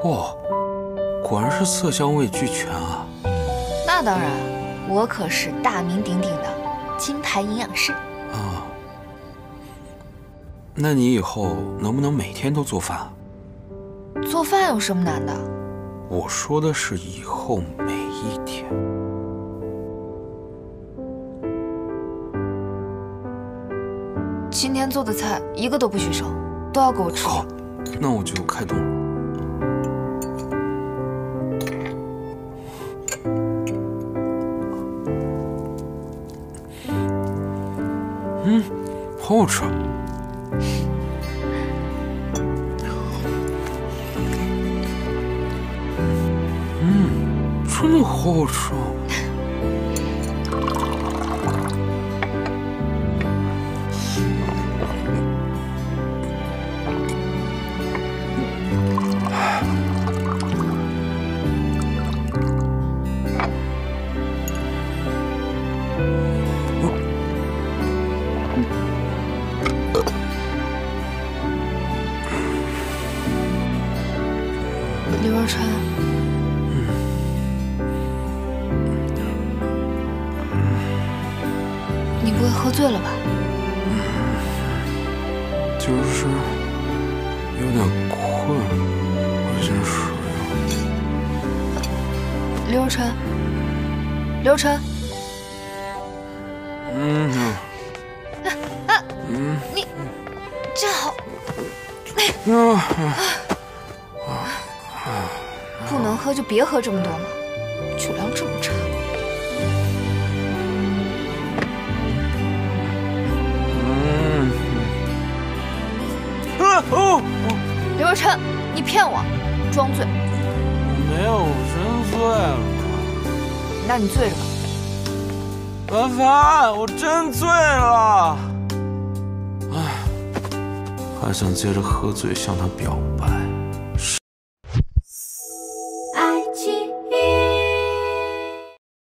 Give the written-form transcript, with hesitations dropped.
哇，果然是色香味俱全啊！ 那当然，我可是大名鼎鼎的金牌营养师啊。那你以后能不能每天都做饭？ 做饭有什么难的？ 我说的是以后每一天。 今天做的菜一个都不许剩，都要给我吃。 好，那我就开动。好好吃。真的好好吃啊！ 刘若琛，你不会喝醉了吧？ 就是有点困，我先睡了。 刘若琛，刘若琛，你站好。不能喝就别喝这么多嘛，酒量这么差。刘若琛，你骗我，装醉。 我没有，我真醉了。 那你醉着吧。 凡凡，我真醉了。唉，还想接着喝醉向他表白。